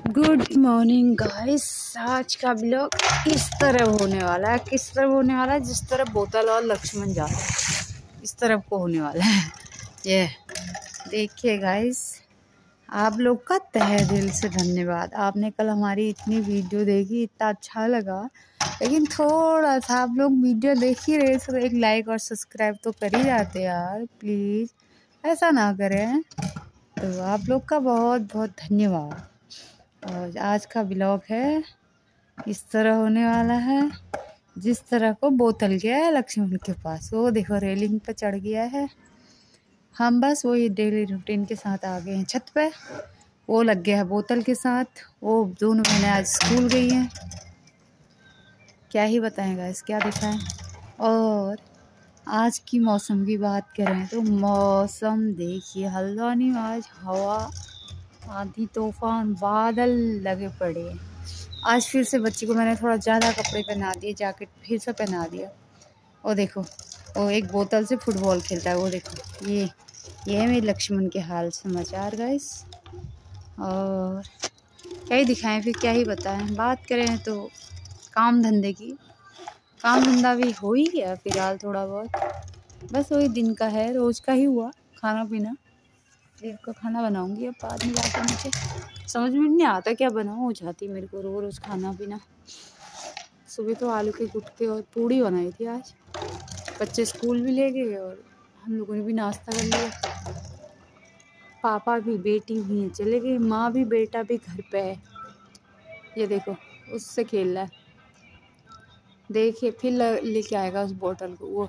Good morning guys. आज का blog इस तरह होने वाला है, किस तरह होने वाला है, जिस तरह बोतल और लक्ष्मण जा रहे हैं इस तरफ को होने वाला है। ये देखिए गाइस, आप लोग का तहे दिल से धन्यवाद। आपने कल हमारी इतनी वीडियो देखी, इतना अच्छा लगा, लेकिन थोड़ा सा आप लोग वीडियो देख ही रहे तो एक लाइक और सब्सक्राइब तो कर ही जाते यार, प्लीज़ ऐसा ना करें। तो आप लोग का बहुत बहुत धन्यवाद। और आज का ब्लॉग है इस तरह होने वाला है, जिस तरह को बोतल गया है लक्ष्मण के पास। वो देखो रेलिंग पे चढ़ गया है। हम बस वही डेली रूटीन के साथ आ गए हैं छत पे। वो लग गया है बोतल के साथ। वो दोनों बहनें आज स्कूल गई हैं। क्या ही बताएंगा इस क्या दिखाएं। और आज की मौसम की बात करें तो मौसम देखिए, हल्द्वानी में आज हवा, आंधी, तूफान, बादल लगे पड़े हैं। आज फिर से बच्ची को मैंने थोड़ा ज़्यादा कपड़े पहना दिए, जैकेट फिर से पहना दिया। और देखो वो एक बोतल से फुटबॉल खेलता है। वो देखो ये है मेरे लक्ष्मण के हाल समाचार गाइस। और क्या ही दिखाएं, फिर क्या ही बताएं। बात करें तो काम धंधे की, काम धंधा भी हो ही गया फिलहाल थोड़ा बहुत। बस वही दिन का है, रोज़ का ही हुआ खाना पीना। देर का खाना बनाऊंगी अब बाद में जाकर। मुझे समझ में नहीं आता क्या बनाऊँ, हो जाती मेरे को रोज़ खाना पीना। सुबह तो आलू के गुटके और पूड़ी बनाई थी आज। बच्चे स्कूल भी ले गए और हम लोगों ने भी नाश्ता कर लिया। पापा भी, बेटी भी चले गए, माँ भी, बेटा भी घर पे है। ये देखो उससे खेल रहा है। देखिए फिर लेके आएगा उस बोतल को।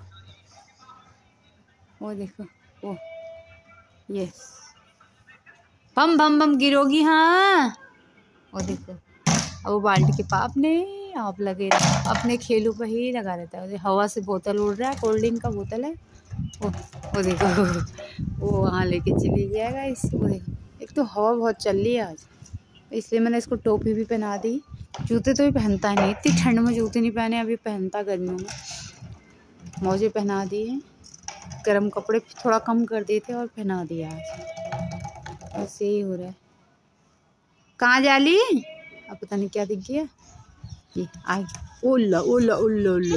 वो देखो वो ये बम बम बम गिरोगी। हाँ वो देखो, अब वो बाल्टी के पाप ने आप लगे अपने खेलों पर ही लगा रहता है। हवा से बोतल उड़ रहा है, कोल्ड ड्रिंक का बोतल है। वो देखो वो वहाँ लेके चली जाएगा इसको। एक तो हवा बहुत चल रही है आज, इसलिए मैंने इसको टोपी भी पहना दी। जूते तो भी पहनता ही नहीं, इतनी ठंड में जूते नहीं पहने, अभी पहनता गर्मियों में। मोजे पहना दिए, गर्म कपड़े थोड़ा कम कर दिए थे और पहना दिया आज। ऐसे ही हो रहा है। कहाँ जा ली? अब पता नहीं क्या दिख गया। ये आई ओला ओला ओला ओला।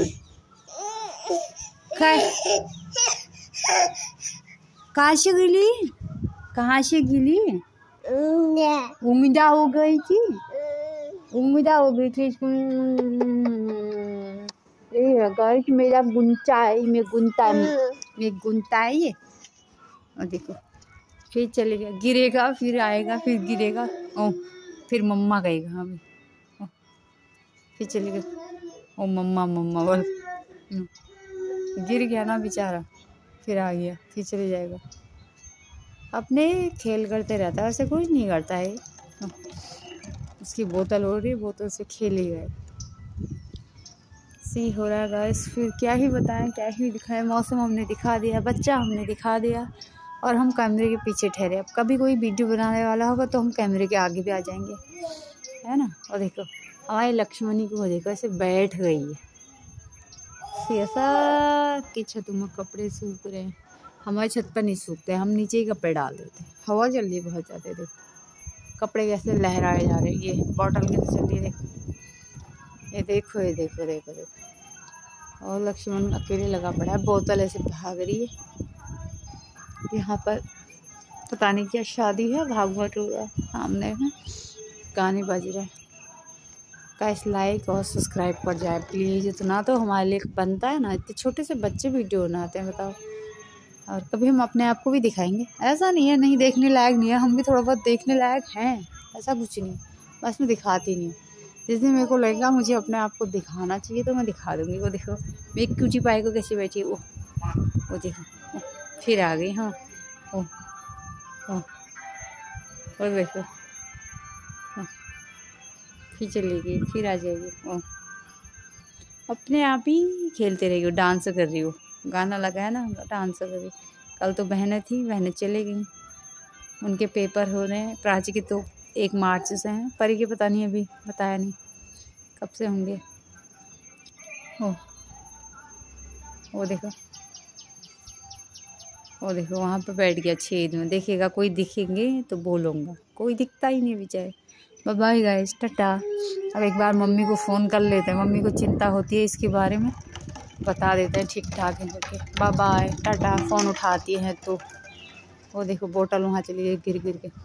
कहाँ से गिली? कहाँ से गिली? उम्मीदा हो गई थी, उम्मीदा हो गई थी। गाइस मेरा गुंता है, मैं गुंता है ये। और देखो फिर चलेगा, गिरेगा, फिर आएगा, फिर गिरेगा। ओ फिर मम्मा कहेगा हमें। फिर चलेगा ओ मम्मा मम्मा बोल। गिर गया ना बेचारा, फिर आ गया, फिर चले जाएगा। अपने खेल करते रहता है, ऐसे कुछ नहीं करता है। उसकी बोतल हो रही है, बोतल से खेल ही गए। सी हो रहा है गाइस। फिर क्या ही बताएं, क्या ही दिखाएं। मौसम हमने दिखा दिया, बच्चा हमने दिखा दिया, और हम कैमरे के पीछे ठहरे। अब कभी कोई वीडियो बनाने वाला होगा तो हम कैमरे के आगे भी आ जाएंगे, है ना। और देखो हमारी लक्ष्मणी को देखो ऐसे बैठ गई है ऐसा कि छतों में कपड़े सूख रहे हैं। हमारी छत पर नहीं सूखते, हम नीचे ही कपड़े डाल देते हैं। हवा चल रही है बहुत ज़्यादा। देखो कपड़े कैसे लहराए जा रहे हैं। ये बॉटल कैसे चल रही है, देखो ये देखो ये देखो देखो देखो। और लक्ष्मण अकेले लगा पड़ा है, बोतल ऐसे भाग रही है। यहाँ पर पता नहीं क्या शादी है, भागवत हो रहा है सामने है, गाने बज रहे हैं। गाइस लाइक और सब्सक्राइब कर जाए प्लीज़, इतना तो हमारे लिए बनता है ना। इतने छोटे से बच्चे वीडियो बनाते हैं, बताओ। और कभी हम अपने आप को भी दिखाएंगे, ऐसा नहीं है नहीं देखने लायक नहीं है, हम भी थोड़ा बहुत देखने लायक हैं, ऐसा कुछ नहीं। बस मैं दिखाती नहीं हूँ। जिस दिन मेरे को लगेगा मुझे अपने आप को दिखाना चाहिए तो मैं दिखा दूँगी। वो देखो मेरी क्यूटी पाई को कैसे बैठी है। वो देखो फिर आ गई। हाँ और देखो फिर चली गई, फिर आ जाएगी। ओ अपने आप ही खेलते रहेगी, डांस कर रही हो। गाना लगा है ना, डांस कर रही। कल तो बहनें थी, बहनें चले गई, उनके पेपर हो रहे हैं। प्राची के तो 1 मार्च से हैं, परी के पता नहीं, अभी बताया नहीं कब से होंगे। वो देखो वो देखो वहाँ पे बैठ गया छेद में। देखिएगा कोई दिखेंगे तो बोलूँगा, कोई दिखता ही नहीं बेचारे। Bye bye guys, tata. अब एक बार मम्मी को फ़ोन कर लेते हैं, मम्मी को चिंता होती है इसके बारे में, बता देते हैं ठीक ठाक है करके। Bye bye, Tata. फ़ोन उठाती है तो वो देखो बोतल वहाँ चली गई गिर गिर के।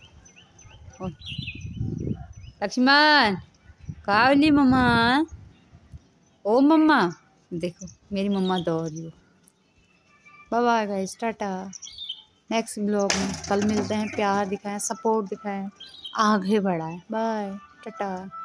लक्ष्मण कहाँ वाली मम्मा? ओ मम्मा, देखो मेरी मम्मा दौड़ रही हो। Bye bye guys, tata. Next blog में कल मिलते हैं। प्यार दिखाएं, सपोर्ट दिखाएं, आगे बढ़ाएं। बाय, टाटा।